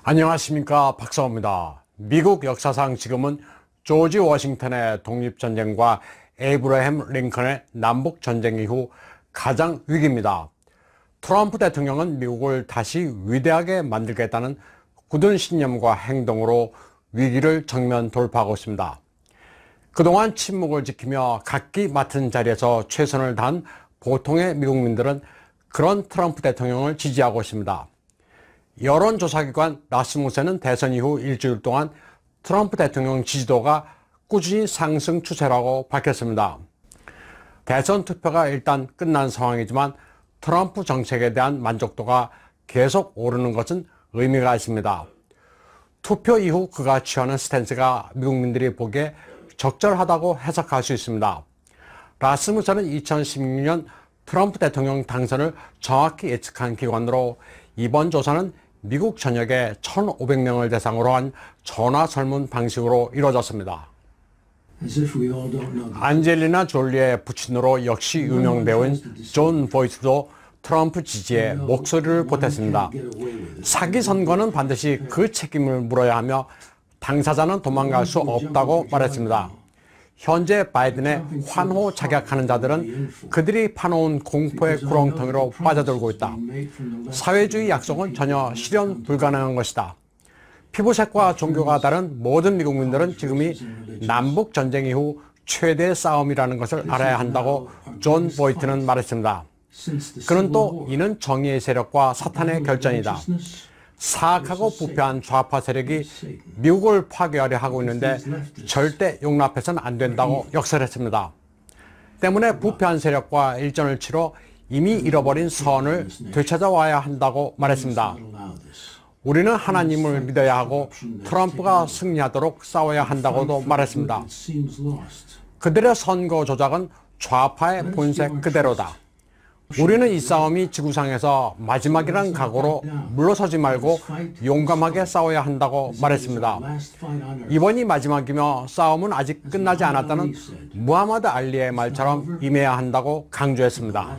안녕하십니까, 박사호입니다. 미국 역사상 지금은 조지 워싱턴의 독립전쟁과 에이브러햄 링컨의 남북전쟁 이후 가장 위기입니다. 트럼프 대통령은 미국을 다시 위대하게 만들겠다는 굳은 신념과 행동으로 위기를 정면 돌파하고 있습니다. 그동안 침묵을 지키며 각기 맡은 자리에서 최선을 다한 보통의 미국민들은 그런 트럼프 대통령을 지지하고 있습니다. 여론조사기관 라스무센은 대선 이후 일주일 동안 트럼프 대통령 지지도가 꾸준히 상승 추세라고 밝혔습니다. 대선 투표가 일단 끝난 상황이지만 트럼프 정책에 대한 만족도가 계속 오르는 것은 의미가 있습니다. 투표 이후 그가 취하는 스탠스가 미국민들이 보기에 적절하다고 해석할 수 있습니다. 라스무센은 2016년 트럼프 대통령 당선을 정확히 예측한 기관으로 이번 조사는 미국 전역에 1,500명을 대상으로 한 전화 설문 방식으로 이루어졌습니다. 안젤리나 졸리의 부친으로 역시 유명 배우인 존 보이트도 트럼프 지지에 목소리를 보탰습니다. 사기 선거는 반드시 그 책임을 물어야 하며 당사자는 도망갈 수 없다고 말했습니다. 현재 바이든의 환호 자격하는 자들은 그들이 파놓은 공포의 구렁텅이로 빠져들고 있다. 사회주의 약속은 전혀 실현 불가능한 것이다. 피부색과 종교가 다른 모든 미국민들은 지금이 남북전쟁 이후 최대의 싸움이라는 것을 알아야 한다고 존 보이트는 말했습니다. 그는 또 이는 정의의 세력과 사탄의 결전이다. 사악하고 부패한 좌파 세력이 미국을 파괴하려 하고 있는데 절대 용납해서는 안 된다고 역설했습니다. 때문에 부패한 세력과 일전을 치러 이미 잃어버린 선을 되찾아와야 한다고 말했습니다. 우리는 하나님을 믿어야 하고 트럼프가 승리하도록 싸워야 한다고도 말했습니다. 그들의 선거 조작은 좌파의 본색 그대로다. 우리는 이 싸움이 지구상에서 마지막이란 각오로 물러서지 말고 용감하게 싸워야 한다고 말했습니다. 이번이 마지막이며 싸움은 아직 끝나지 않았다는 무하마드 알리의 말처럼 임해야 한다고 강조했습니다.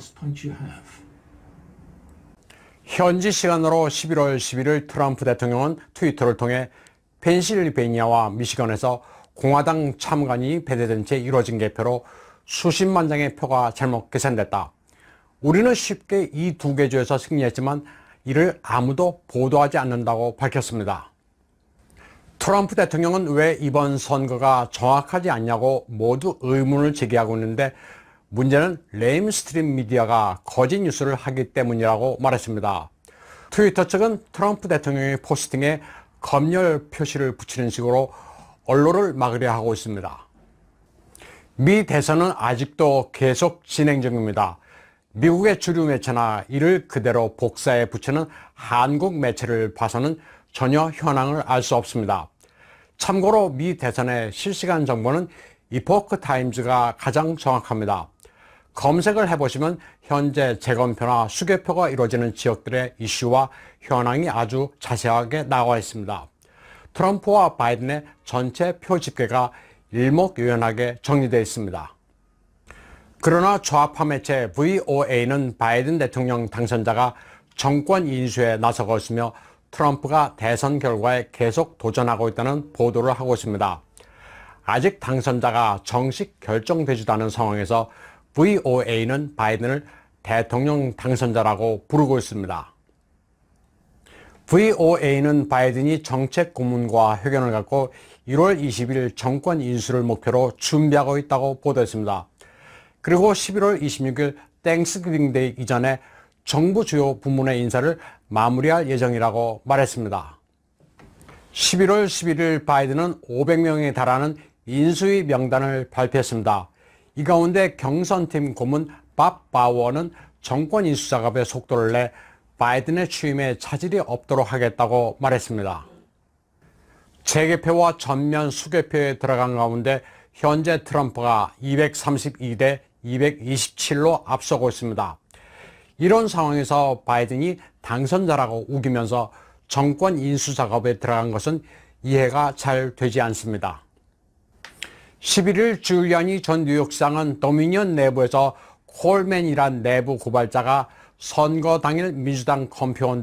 현지 시간으로 11월 11일 트럼프 대통령은 트위터를 통해 펜실베이니아와 미시건에서 공화당 참관인이 배제된 채 이루어진 개표로 수십만 장의 표가 잘못 계산됐다. 우리는 쉽게 이 두 개 주에서 승리했지만 이를 아무도 보도하지 않는다고 밝혔습니다. 트럼프 대통령은 왜 이번 선거가 정확하지 않냐고 모두 의문을 제기하고 있는데 문제는 레임스트림 미디어가 거짓 뉴스를 하기 때문이라고 말했습니다. 트위터 측은 트럼프 대통령의 포스팅에 검열 표시를 붙이는 식으로 언론을 막으려 하고 있습니다. 미 대선은 아직도 계속 진행 중입니다. 미국의 주류 매체나 이를 그대로 복사해 붙이는 한국 매체를 봐서는 전혀 현황을 알 수 없습니다. 참고로 미 대선의 실시간 정보는 이포크 타임즈가 가장 정확합니다. 검색을 해보시면 현재 재검표나 수개표가 이루어지는 지역들의 이슈와 현황이 아주 자세하게 나와 있습니다. 트럼프와 바이든의 전체 표 집계가 일목요연하게 정리되어 있습니다. 그러나 좌파 매체 VOA는 바이든 대통령 당선자가 정권 인수에 나서고 있으며 트럼프가 대선 결과에 계속 도전하고 있다는 보도를 하고 있습니다. 아직 당선자가 정식 결정되지도 않은 상황에서 VOA는 바이든을 대통령 당선자라고 부르고 있습니다. VOA는 바이든이 정책 고문과 회견을 갖고 1월 20일 정권 인수를 목표로 준비하고 있다고 보도했습니다. 그리고 11월 26일 땡스기빙 데이 이전에 정부 주요 부문의 인사를 마무리할 예정이라고 말했습니다. 11월 11일 바이든은 500명에 달하는 인수위 명단을 발표했습니다. 이 가운데 경선팀 고문 밥 바워는 정권 인수 작업의 속도를 내 바이든의 취임에 차질이 없도록 하겠다고 말했습니다. 재개표와 전면 수개표에 들어간 가운데 현재 트럼프가 232대 227로 앞서고 있습니다. 이런 상황에서 바이든이 당선자라고 우기면서 정권 인수 작업에 들어간 것은 이해가 잘 되지 않습니다. 11일 줄리아니 전 뉴욕시장은 도미니언 내부에서 콜맨이란 내부 고발자가 선거 당일 민주당 검표원들이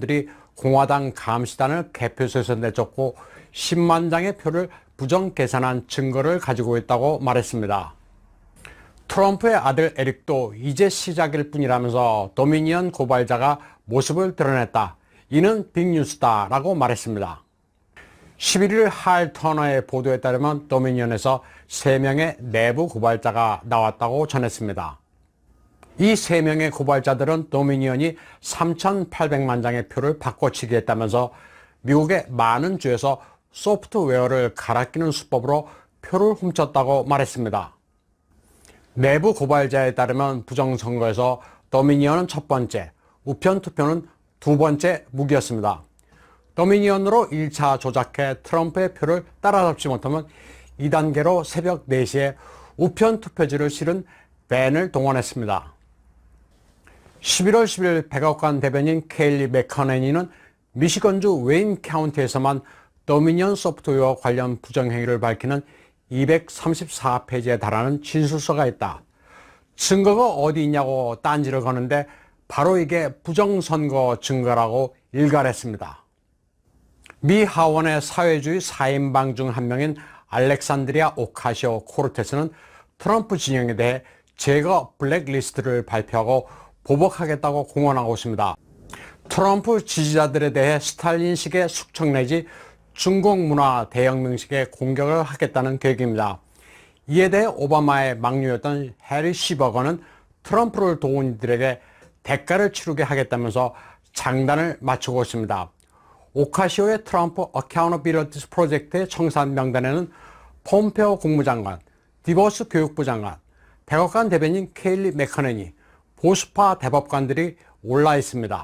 공화당 감시단을 개표소에서 내쫓고 10만 장의 표를 부정 계산한 증거를 가지고 있다고 말했습니다. 트럼프의 아들 에릭도 이제 시작일 뿐이라면서 도미니언 고발자가 모습을 드러냈다. 이는 빅뉴스다 라고 말했습니다. 11일 할 터너의 보도에 따르면 도미니언에서 3명의 내부 고발자가 나왔다고 전했습니다. 이 3명의 고발자들은 도미니언이 3,800만 장의 표를 바꿔치기 했다면서 미국의 많은 주에서 소프트웨어를 갈아 끼는 수법으로 표를 훔쳤다고 말했습니다. 내부 고발자에 따르면 부정선거에서 도미니언은 첫 번째, 우편 투표는 두 번째 무기였습니다. 도미니언으로 1차 조작해 트럼프의 표를 따라잡지 못하면 2단계로 새벽 4시에 우편 투표지를 실은 밴을 동원했습니다. 11월 10일 백악관 대변인 케일리 맥커네니는 미시건주 웨인 카운티에서만 도미니언 소프트웨어 관련 부정행위를 밝히는 234페이지에 달하는 진술서가 있다. 증거가 어디 있냐고 딴지를 거는데 바로 이게 부정선거 증거라고 일갈했습니다. 미 하원의 사회주의 4인방 중 한 명인 알렉산드리아 오카시오 코르테스는 트럼프 진영에 대해 제거 블랙리스트를 발표하고 보복하겠다고 공언하고 있습니다. 트럼프 지지자들에 대해 스탈린식의 숙청 내지 중국 문화 대혁명식의 공격을 하겠다는 계획입니다. 이에 대해 오바마의 막류였던 해리 시버거는 트럼프를 도운 이들에게 대가를 치르게 하겠다면서 장단을 맞추고 있습니다. 오카시오의 트럼프 어카운터빌리티 프로젝트의 청산 명단에는 폼페오 국무장관, 디버스 교육부 장관, 백악관 대변인 케일리 맥커네니, 보수파 대법관들이 올라 있습니다.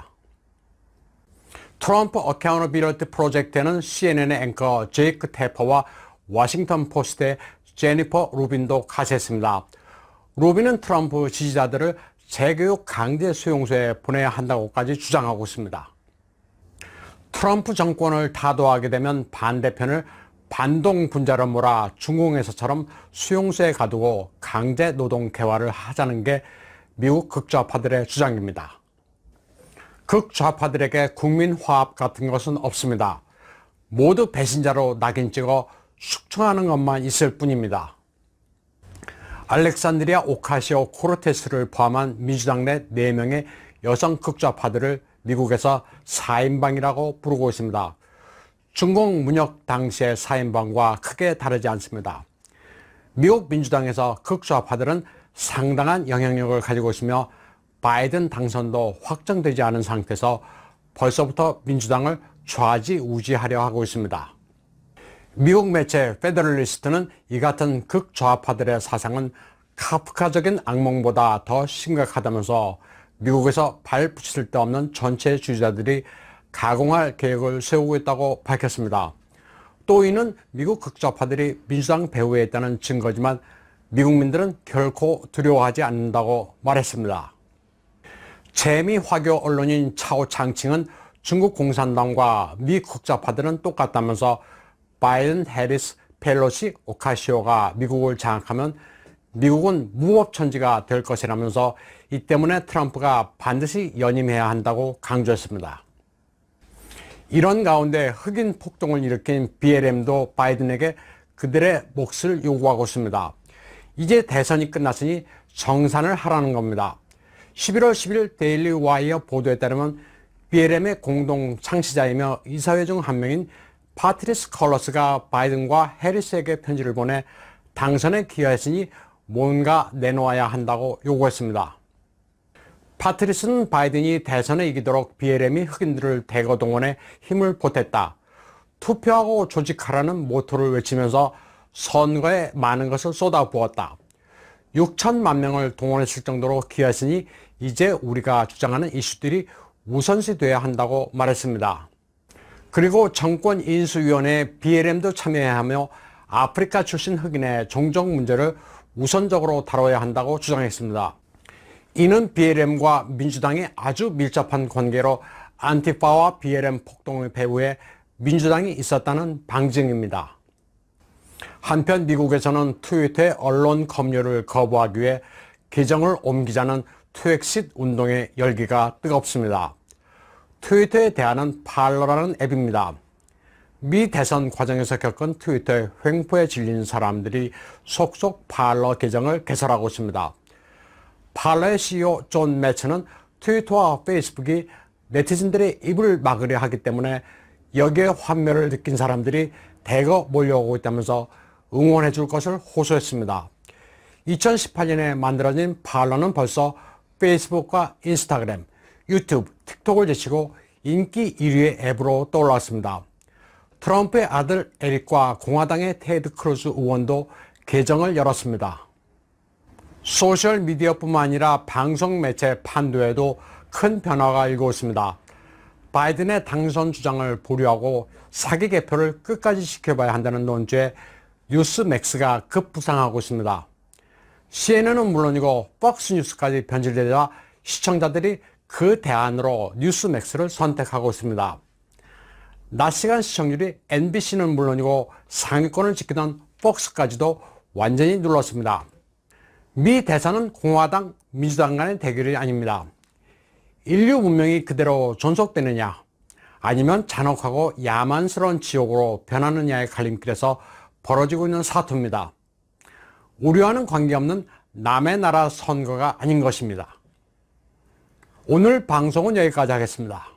트럼프 어카운터빌리티 프로젝트에는 CNN의 앵커 제이크 테퍼와 워싱턴 포스트의 제니퍼 루빈도 가세했습니다. 루빈은 트럼프 지지자들을 재교육 강제 수용소에 보내야 한다고까지 주장하고 있습니다. 트럼프 정권을 타도하게 되면 반대편을 반동 분자로 몰아 중공에서처럼 수용소에 가두고 강제 노동 개화를 하자는 게 미국 극좌파들의 주장입니다. 극좌파들에게 국민 화합 같은 것은 없습니다. 모두 배신자로 낙인 찍어 숙청하는 것만 있을 뿐입니다. 알렉산드리아 오카시오 코르테스를 포함한 민주당 내 4명의 여성 극좌파들을 미국에서 4인방이라고 부르고 있습니다. 중공 문혁 당시의 4인방과 크게 다르지 않습니다. 미국 민주당에서 극좌파들은 상당한 영향력을 가지고 있으며 바이든 당선도 확정되지 않은 상태에서 벌써부터 민주당을 좌지우지하려 하고 있습니다. 미국 매체 페더럴리스트는 이 같은 극좌파들의 사상은 카프카적인 악몽보다 더 심각하다면서 미국에서 발 붙일 데 없는 전체 주지자들이 가공할 계획을 세우고 있다고 밝혔습니다. 또 이는 미국 극좌파들이 민주당 배후에 있다는 증거지만 미국민들은 결코 두려워하지 않는다고 말했습니다. 재미 화교 언론인 차오창칭은 중국 공산당과 미 극좌파들은 똑같다면서 바이든, 해리스, 펠로시, 오카시오가 미국을 장악하면 미국은 무법천지가 될 것이라면서 이 때문에 트럼프가 반드시 연임해야 한다고 강조했습니다. 이런 가운데 흑인 폭동을 일으킨 BLM도 바이든에게 그들의 몫을 요구하고 있습니다. 이제 대선이 끝났으니 정산을 하라는 겁니다. 11월 10일 데일리 와이어 보도에 따르면 BLM의 공동 창시자이며 이사회 중 한 명인 파트리스 컬러스가 바이든과 해리스에게 편지를 보내 당선에 기여했으니 뭔가 내놓아야 한다고 요구했습니다. 파트리스는 바이든이 대선에 이기도록 BLM이 흑인들을 대거 동원해 힘을 보탰다. 투표하고 조직하라는 모토를 외치면서 선거에 많은 것을 쏟아부었다. 6천만 명을 동원했을 정도로 기여했으니 이제 우리가 주장하는 이슈들이 우선시돼야 한다고 말했습니다. 그리고 정권인수위원회에 BLM도 참여해야 하며 아프리카 출신 흑인의 종족 문제를 우선적으로 다뤄야 한다고 주장했습니다. 이는 BLM과 민주당이 아주 밀접한 관계로 안티파와 BLM 폭동의 배후에 민주당이 있었다는 방증입니다. 한편 미국에서는 트위터의 언론 검열을 거부하기 위해 계정을 옮기자는 트웩싯 운동의 열기가 뜨겁습니다. 트위터에 대하는 팔러라는 앱입니다. 미 대선 과정에서 겪은 트위터의 횡포에 질린 사람들이 속속 팔러 계정을 개설하고 있습니다. 팔러의 CEO 존 매처는 트위터와 페이스북이 네티즌들의 입을 막으려 하기 때문에 여기에 환멸을 느낀 사람들이 대거 몰려오고 있다면서 응원해 줄 것을 호소했습니다. 2018년에 만들어진 팔러는 벌써 페이스북과 인스타그램, 유튜브, 틱톡을 제치고 인기 1위의 앱으로 떠올랐습니다. 트럼프의 아들 에릭과 공화당의 테드 크루즈 의원도 계정을 열었습니다. 소셜미디어뿐만 아니라 방송 매체 판도에도 큰 변화가 일고 있습니다. 바이든의 당선 주장을 보류하고 사기 개표를 끝까지 지켜봐야 한다는 논조에 뉴스맥스가 급부상하고 있습니다. CNN은 물론이고 폭스뉴스까지 변질되자 시청자들이 그 대안으로 뉴스맥스를 선택하고 있습니다. 낮 시간 시청률이 NBC는 물론이고 상위권을 지키던 폭스까지도 완전히 눌렀습니다. 미 대선은 공화당, 민주당 간의 대결이 아닙니다. 인류 문명이 그대로 존속되느냐 아니면 잔혹하고 야만스러운 지옥으로 변하느냐의 갈림길에서 벌어지고 있는 사투입니다. 우리와는 관계없는 남의 나라 선거가 아닌 것입니다. 오늘 방송은 여기까지 하겠습니다.